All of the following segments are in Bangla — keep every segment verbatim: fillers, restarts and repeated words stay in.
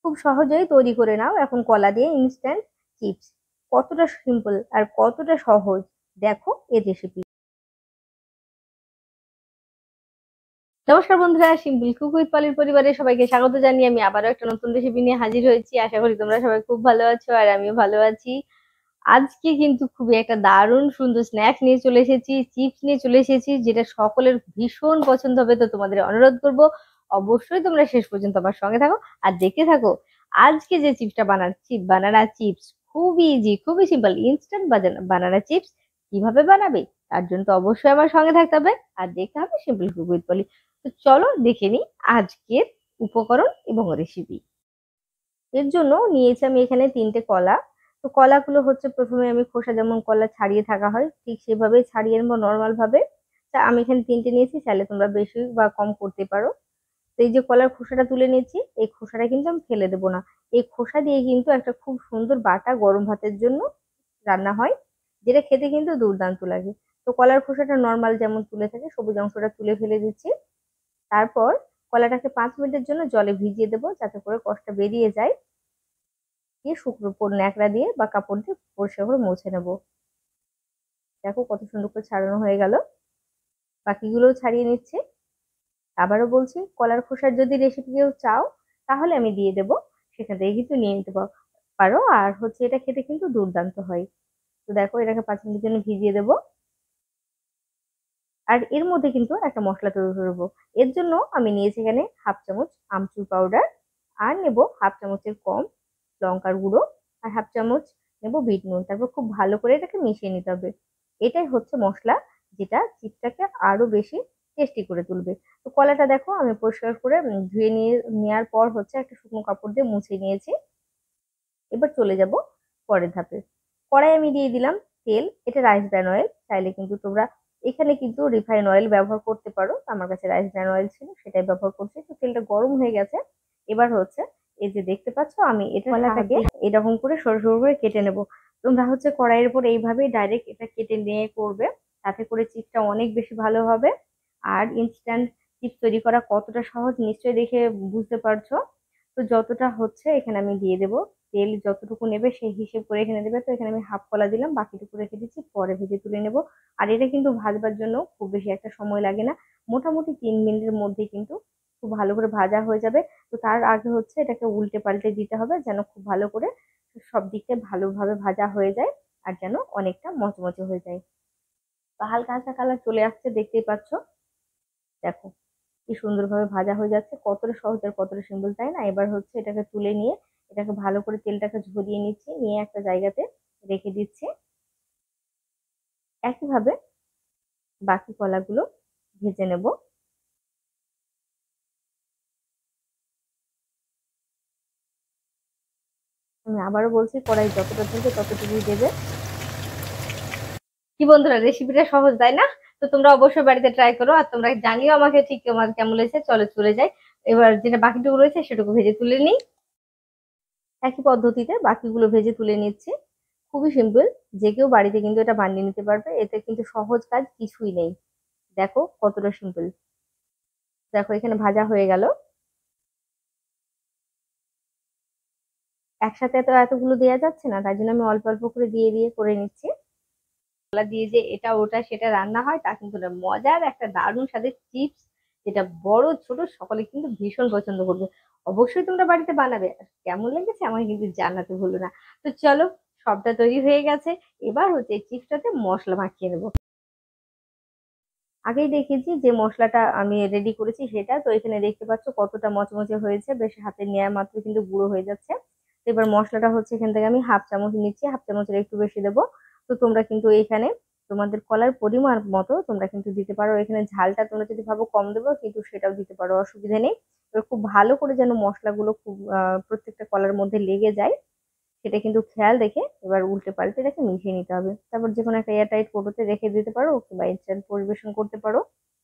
খুব সহজেই তৈরি করে নাও এখন কলা দিয়ে ইনস্ট্যান্ট চিপস। কতটা সিম্পল আর কতটা সহজ দেখো এই রেসিপি। নমস্কার বন্ধুরা, সিম্পল কুক উইথ পলির পরিবারে সবাইকে স্বাগত জানিয়ে আমি আবারও একটা নতুন রেসিপি নিয়ে হাজির হয়েছি। আশা করি তোমরা সবাই খুব ভালো আছো আর আমিও ভালো আছি। আজকে কিন্তু খুবই একটা দারুণ সুন্দর স্ন্যাক্স নিয়ে চলে এসেছি, চিপস নিয়ে চলে এসেছি, যেটা সকলের ভীষণ পছন্দ হবে। তো তোমাদের অনুরোধ করব অবশ্যই তোমরা শেষ পর্যন্ত আমার সঙ্গে থাকো আর দেখতে থাকো। আজকে যে চিপসটা বানাচ্ছি, বানানা চিপস, খুবই ইজি, খুবই সিম্পল, ইনস্ট্যান্ট বানানা চিপস। কিভাবে বানাবে তার জন্য তো অবশ্যই আমার সঙ্গে থাকতে হবে আর দেখতে হবে সিম্পল কুক উইথ পলি। তো চলো দেখে নিই আজকের উপকরণ এবং রেসিপি। এর জন্য নিয়েছি আমি এখানে তিনটে কলা। তো কলাগুলো হচ্ছে প্রথমে আমি খোসা যেমন কলা ছাড়িয়ে থাকা হয় ঠিক সেভাবেই ছাড়িয়ে নেবো নর্মাল ভাবে। তা আমি এখানে তিনটে নিয়েছি, চাইলে তোমরা বেশি বা কম করতে পারো। তো এই যে কলার খোসাটা তুলে নিয়েছি, এই খোসাটা কিন্তু আমি ফেলে দেবো না। এই খোসা দিয়ে কিন্তু একটা খুব সুন্দর বাটা গরম ভাতের জন্য রান্না হয়, যেটা খেতে কিন্তু দুর্দান্ত লাগে। তো কলার খোসাটা নর্মাল যেমন তুলে থাকে সবুজ অংশটা তুলে ফেলে দিচ্ছি। তারপর কলাটাকে পাঁচ মিনিটের জন্য জলে ভিজিয়ে দেবো যাতে করে কষটা বেরিয়ে যায়। দিয়ে শুকনো ন্যাকড়া দিয়ে বা কাপড় দিয়ে পরিষ্কার করে মুছে নেবো। দেখো কত সুন্দর করে ছাড়ানো হয়ে গেল। বাকিগুলোও ছাড়িয়ে নিচ্ছি। আবারও বলছি, কলার খোসার যদি রেসিপি কেউ চাও তাহলে আমি দিয়ে দেবো, সেখান থেকে কিন্তু নিয়ে নিতে পারো। আর হচ্ছে এটা খেতে কিন্তু দুর্দান্ত হয়। তো দেখো এটাকে পাঁচ মিনিটের জন্য ভিজিয়ে দেবো। আর এর মধ্যে কিন্তু একটা মশলা তৈরি করবো। এর জন্য আমি নিয়েছি এখানে হাফ চামচ আমচুর পাউডার, আর নেব হাফ চামচের কম লঙ্কার গুঁড়ো, আর হাফ চামচ নেব বিট নুন। তারপর খুব ভালো করে এটাকে মিশিয়ে নিতে হবে। এটাই হচ্ছে মশলা যেটা চিপসটাকে আরো বেশি টেস্টি করে তুলবে। তো কলাটা দেখো আমি পরিষ্কার করে ধুয়ে নিয়ে নেওয়ার পর হচ্ছে একটা শুকনো কাপড় দিয়ে মুছে নিয়েছি। এবার চলে যাব পরের ধাপে। কড়াই আমি দিয়ে দিলাম তেল, এটা রাইস ব্র্যান অয়েল। চাইলে কিন্তু তোমরা এখানে কিন্তু রিফাইন অয়েল ব্যবহার করতে পারো, আমার কাছে রাইস ব্র্যান অয়েল ছিল সেটাই ব্যবহার করছি। তো তেলটা গরম হয়ে গেছে। এবার হচ্ছে এই যে দেখতে পাচ্ছ আমি এটা কলাটাকে এরকম করে সরু সরু করে কেটে নেব। তোমরা হচ্ছে কড়াইয়ের উপর এইভাবেই ডাইরেক্ট এটা কেটে নিয়ে করবে, তাতে করে চিপসটা অনেক বেশি ভালো হবে। আর ইনস্ট্যান্ট চিপস তৈরি করা কতটা সহজ নিশ্চয়ই দেখে বুঝতে পারছো। তো যতটা হচ্ছে এখানে আমি দিয়ে দেবো, তেল যতটুকু নেবে সেই হিসেব করে এখানে দেবে। তো এখানে আমি হাফ কলা দিলাম, বাকিটুকু রেখে দিচ্ছি, পরে ভেজে তুলে নেব। আর এটা কিন্তু ভাজবার জন্য খুব বেশি একটা সময় লাগে না, মোটামুটি তিন মিনিটের মধ্যে কিন্তু খুব ভালো করে ভাজা হয়ে যাবে। তো তার আগে হচ্ছে এটাকে উল্টে পাল্টে দিতে হবে যেন খুব ভালো করে সব দিকটা ভালোভাবে ভাজা হয়ে যায় আর যেন অনেকটা মচমচে হয়ে যায়। তো হালকা হালকা কালার চলে আসছে দেখতেই পাচ্ছ। দেখো কি সুন্দরভাবে ভাজা হয়ে যাচ্ছে, কতটা সহজ আর কতটা সিম্পল, তাই না? এবার হচ্ছে এটাকে তুলে নিয়ে এটাকে ভালো করে তেলটাকে ঝরিয়ে নিচ্ছি, নিয়ে একটা জায়গাতে রেখে দিচ্ছি। একইভাবে বাকি কলাগুলো ভেজে নেব। আমি আবারও বলছি, কড়াই যতটা তুলবে ততটুকুই দেবে। কি বন্ধুরা, রেসিপিটা সহজ তাই না? তো তোমরা অবশ্যই বাড়িতে ট্রাই করো আর তোমরা জানিও আমাকে ঠিক তোমার কেমন লেগেছে। চলো চলে যাই, এবার যেটা বাকিটুকু রয়েছে সেটুকু ভেজে তুলে নিই। একই পদ্ধতিতে বাকিগুলো ভেজে তুলে নিচ্ছি। খুবই সিম্পল, যে কেউ বাড়িতে কিন্তু এটা বানিয়ে নিতে পারবে, এতে কিন্তু সহজ কাজ কিছুই নেই। দেখো কতটা সিম্পল। দেখো এখানে ভাজা হয়ে গেল। একসাথে তো এতগুলো দেওয়া যাচ্ছে না, তাই জন্য আমি অল্প অল্প করে দিয়ে দিয়ে করে নিচ্ছি। মশলা দিয়ে যে এটা ওটা সেটা রান্না হয় তা কিন্তু না, মজার একটা দারুণ স্বাদের চিপস, যেটা বড় ছোট সকলে কিন্তু ভীষণ পছন্দ করবে। অবশ্যই তোমরা বাড়িতে বানাবে, আর কেমন লেগেছে আমাকে কিন্তু জানাতে ভুলো না। তো চলো, সবটা তৈরি হয়ে গেছে। এবার হচ্ছে এই চিপসটাতে মশলা মাখিয়ে নেবো। আগেই দেখেছি যে মশলাটা আমি রেডি করেছি সেটা, তো এখানে দেখতে পাচ্ছ কতটা মচমচে হয়েছে, বেশ হাতে নেওয়া মাত্র কিন্তু গুঁড়ো হয়ে যাচ্ছে। তো এবার মশলাটা হচ্ছে এখান থেকে আমি হাফ চামচ নিচ্ছি, হাফ চামচের একটু বেশি দেবো। তো তোমরা কিন্তু এখানে তোমাদের কলার পরিমাণ মতো তোমরা কিন্তু দিতে পারো। এখানে ঝালটা তোমরা যদি ভাবো কম দেবো কিন্তু সেটাও দিতে পারো, অসুবিধা নেই। এবার খুব ভালো করে যেন মশলাগুলো খুব আহ প্রত্যেকটা কলার মধ্যে লেগে যায় সেটা কিন্তু খেয়াল রেখে এবার উল্টে পাল্টে এটাকে মিশিয়ে নিতে হবে। তারপর যে কোনো একটা এয়ারটাইট কৌটোতে রেখে দিতে পারো কিংবা ইনস্ট্যান্ট পরিবেশন করতে পারো।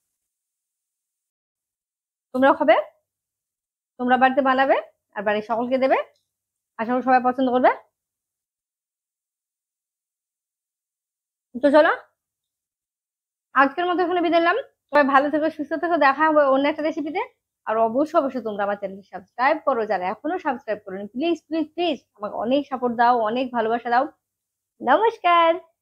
তোমরাও খাবে, তোমরা বাড়িতে বানাবে আর বাড়ির সকলকে দেবে। আশা করি সবাই পছন্দ করবে। তো চলো, আজকের মতো এখানে বিদায় নিলাম। সবাই ভালো থেকো, সুস্থ থেকো, দেখা হবে অন্য একটা রেসিপিতে। আর অবশ্যই অবশ্যই তোমরা আমার চ্যানেলটি সাবস্ক্রাইব করো, যারা এখনো সাবস্ক্রাইব করোনি প্লিজ প্লিজ প্লিজ আমাকে অনেক সাপোর্ট দাও, অনেক ভালোবাসা দাও। নমস্কার।